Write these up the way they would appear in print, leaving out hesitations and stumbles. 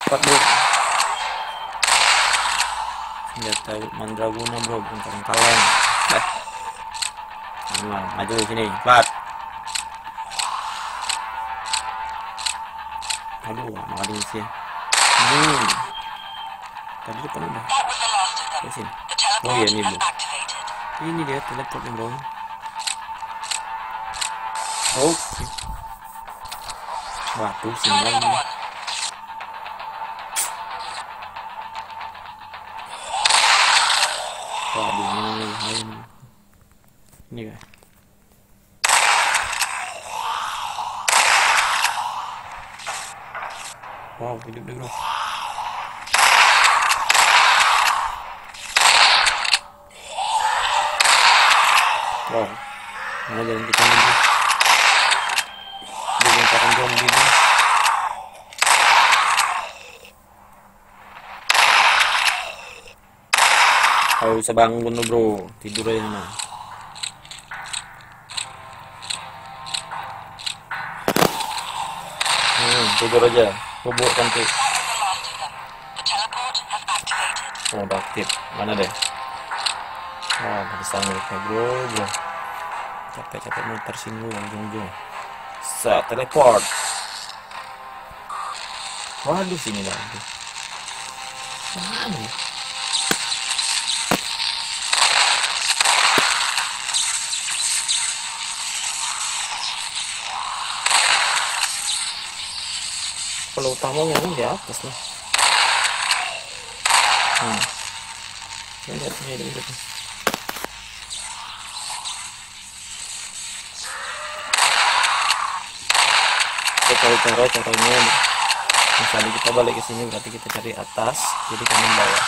cepat bro. Senjata mandraguna bro, bukan kaleng. Maju sini, cepat. Aduh, maling sih. Tadi depan udah. Sini. Oh iya nih bro. Ini dia teleportnya bro. Oke. Waduh, sini lagi. Waduh, ini kan. Wow, hidup deh bro. Wow, mana jalan kita nih? Di lingkaran zombie ini. Kau bisa bangun lo bro, tidur aja mana? Tidur aja, bubuk cantik. Oh, udah aktif. Mana deh? Oh, bisa mereka bro. Capek-capek muter sini ujung-ujung. Teleport. Waduh, sini lagi. Mana ya? Kalau utamanya ini di atas lah. Lihat ini. Kita cari caranya. Misalnya kita balik ke sini berarti kita cari atas, jadi kanan bawah.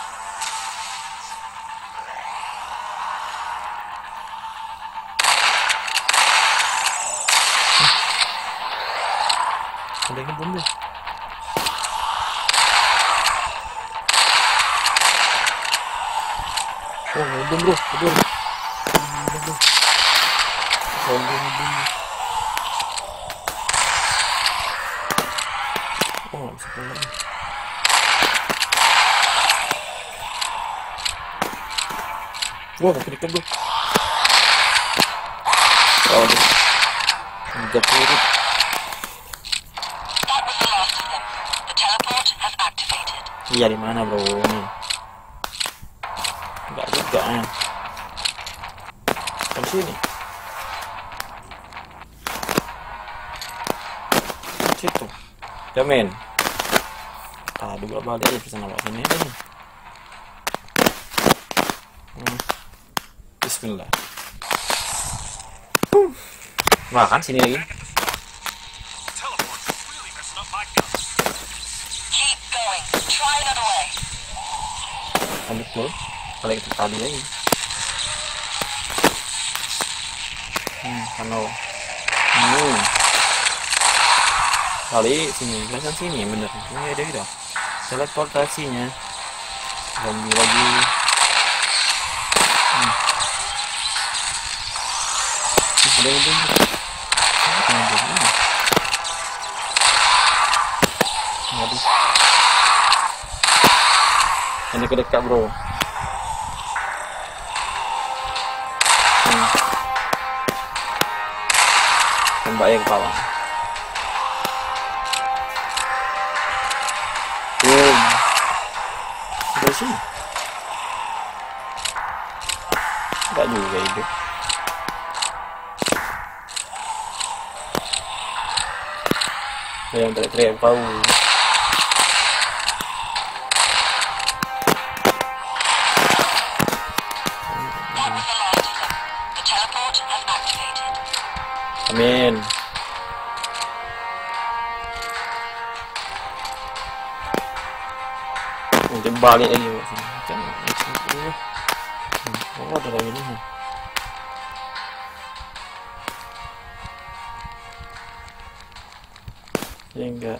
Ada yang bom deh. Oh, bom bro, bom. Oh, bisa keluar. Wah, kepedikan bro. Oh, udah turut. Iya, di mana bro ini? Enggak juga ya. Di sini. Situ. Jamin. Juga balik ya kesana bawah sini aja nih. Bismillah. Makan sini lagi. Lanjut dulu. Balik ke tadi lagi. Kalau kali sini, belasan sini bener. Ini ada gitu. Teleportasinya. Zombie lagi. Ada yang bunyi. Aduh. Ini kedekat bro. Tembak yang kepala. Dari sini. Enggak juga hidup. Yang teriak-teriak tahu. Amin. Mungkin balik lagi sini. Oh, ada lagi nih. Enggak.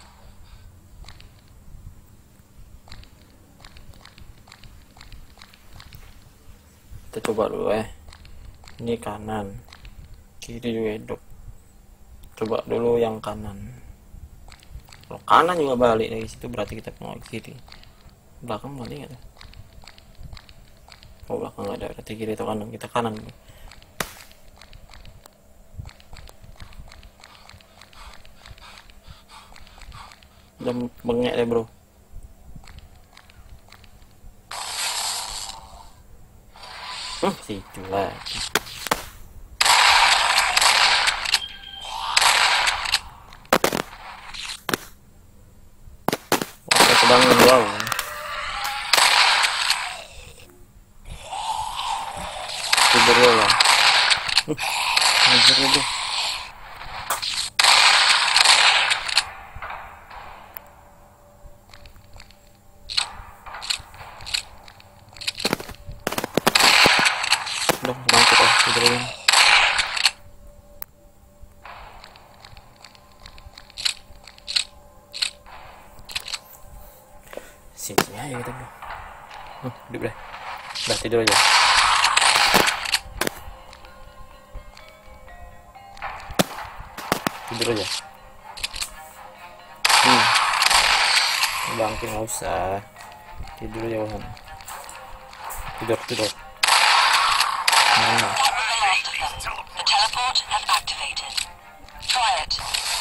Kita coba dulu ini kanan, kiri juga hidup. Coba dulu yang kanan. Kalau kanan juga balik dari situ berarti kita mau ke kiri. Belakang balik nggak tuh? Oh belakang nggak ada, berarti kiri atau kanan? Kita kanan. Udah bengek deh bro. Situ lagi. Wah, sedang wow. Tidur ya. Tidur bro. Udah bangkit oh, tidurin. Sini aja kita bro. Duduk deh. Udah tidur aja. Tidur aja. Bangkit nggak usah. Tidur aja kan. Tidur. The teleport has activated. Try it.